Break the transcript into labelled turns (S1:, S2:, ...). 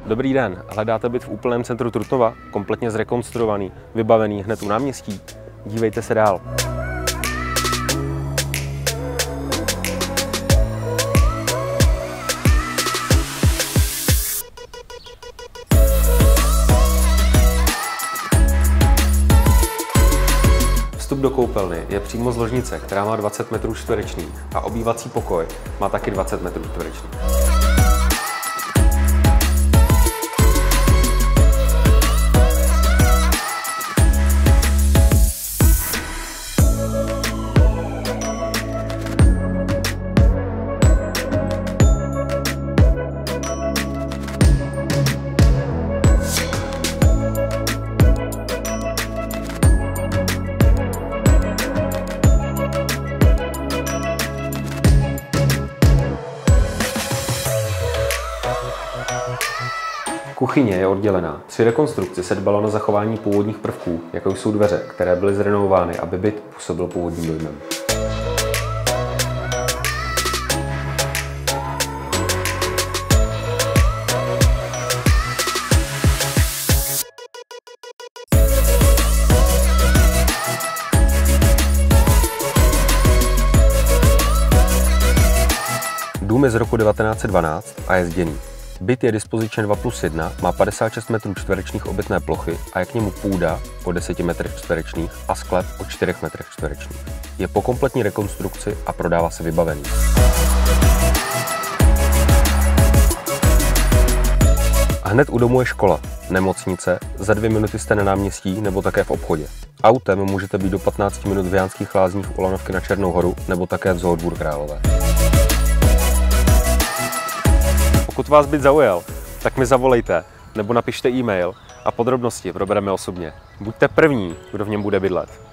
S1: Dobrý den, hledáte byt v úplném centru Trutnova, kompletně zrekonstruovaný, vybavený hned u náměstí? Dívejte se dál. Vstup do koupelny je přímo z ložnice, která má 20 metrů čtverečních a obývací pokoj má taky 20 metrů čtverečních. Kuchyně je oddělená. Při rekonstrukci se dbalo na zachování původních prvků, jako jsou dveře, které byly zrenovovány, aby byt působil původním dojmem. Dům je z roku 1912 a je zděný. Byt je dispozičně 2+1, má 56 metrů čtverečních obytné plochy a je k němu půda o 10 metrech čtverečních a sklep o 4 metrech čtverečních. Je po kompletní rekonstrukci a prodává se vybavený. Hned u domu je škola, nemocnice, za 2 minuty jste na náměstí nebo také v obchodě. Autem můžete být do 15 minut v Jánských Lázních u Lanovky na Černou Horu nebo také v Zoo Dvůr Králové. Pokud vás byt zaujal, tak mi zavolejte nebo napište e-mail a podrobnosti probereme osobně. Buďte první, kdo v něm bude bydlet.